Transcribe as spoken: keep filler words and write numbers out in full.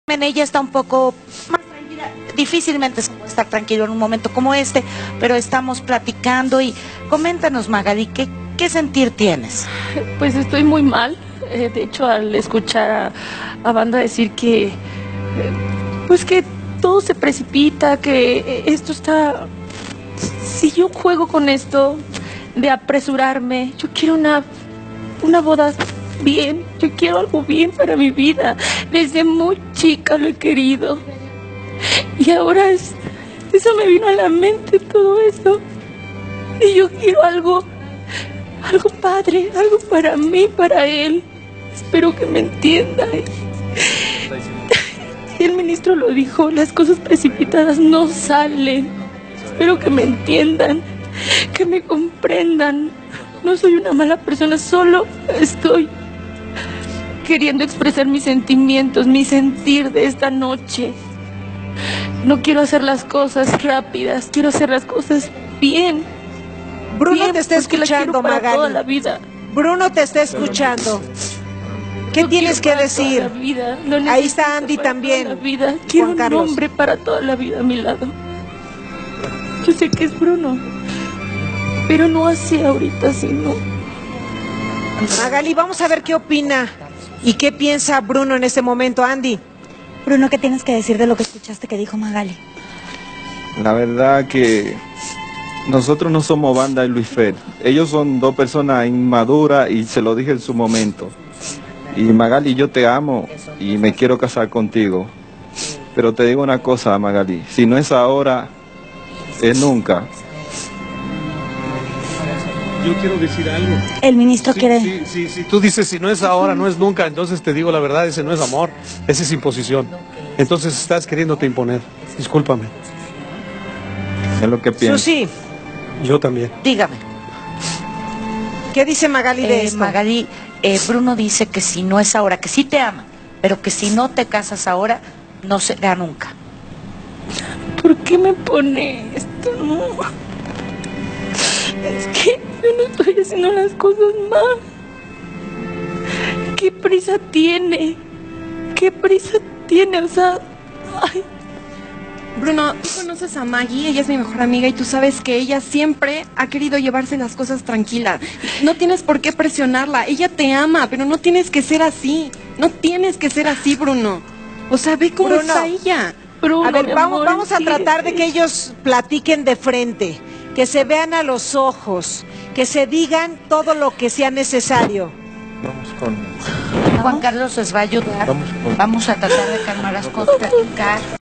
Ella está un poco más tranquila. Difícilmente se puede estar tranquilo en un momento como este, pero estamos platicando y coméntanos, Magali, ¿qué, qué sentir tienes? Pues estoy muy mal. Eh, de hecho, al escuchar a, a Banda decir que, eh, pues que todo se precipita, que eh, esto está... Si yo juego con esto de apresurarme, yo quiero una, una boda bien, yo quiero algo bien para mi vida. Desde muy chica lo he querido. Y ahora es, eso me vino a la mente, todo eso. Y yo quiero algo, algo padre, algo para mí, para él. Espero que me entienda. Y el ministro lo dijo, las cosas precipitadas no salen. Espero que me entiendan, que me comprendan. No soy una mala persona, solo estoy queriendo expresar mis sentimientos, mi sentir de esta noche. No quiero hacer las cosas rápidas, quiero hacer las cosas bien. Bruno bien, te está escuchando, para Magali. toda la vida. Bruno te está escuchando. ¿Qué Lo tienes que quiero para decir? toda la vida, lo Ahí necesito está Andy para también, toda la vida. Quiero Juan un Carlos. hombre para toda la vida a mi lado. Yo sé que es Bruno, pero no así ahorita, sino... Magali, vamos a ver qué opina y qué piensa Bruno en este momento. Andy. Bruno, ¿qué tienes que decir de lo que escuchaste que dijo Magali? La verdad que nosotros no somos Banda y Luis Fer. Ellos son dos personas inmaduras y se lo dije en su momento. Y Magali, yo te amo y me quiero casar contigo. Pero te digo una cosa, Magali, si no es ahora, es nunca. Yo quiero decir algo. El ministro Sí, quiere... sí, sí, sí. Tú dices, si no es ahora, no es nunca. Entonces te digo la verdad, ese no es amor, ese es imposición. Entonces estás queriéndote imponer. Discúlpame. Es lo que pienso. Susi, Yo también. Dígame. ¿qué dice Magali de Eh, esto? Magali, eh, Bruno dice que si no es ahora, que sí te ama, pero que si no te casas ahora, no será nunca. ¿Por qué me pone esto? No. Es que yo no estoy haciendo las cosas mal. ¿Qué prisa tiene? ¿Qué prisa tiene? O sea, ay, Bruno, tú conoces a Maggie, ella es mi mejor amiga y tú sabes que ella siempre ha querido llevarse las cosas tranquilas. No tienes por qué presionarla, ella te ama, pero no tienes que ser así. No tienes que ser así, Bruno. O sea, ve cómo Bruno. está ella. Bruno, A ver, mi vamos, amor, vamos a sí. tratar de que ellos platiquen de frente, que se vean a los ojos, que se digan todo lo que sea necesario. Vamos con... Juan Carlos les va a ayudar. Vamos con- Vamos a tratar de calmar las cosas, platicar.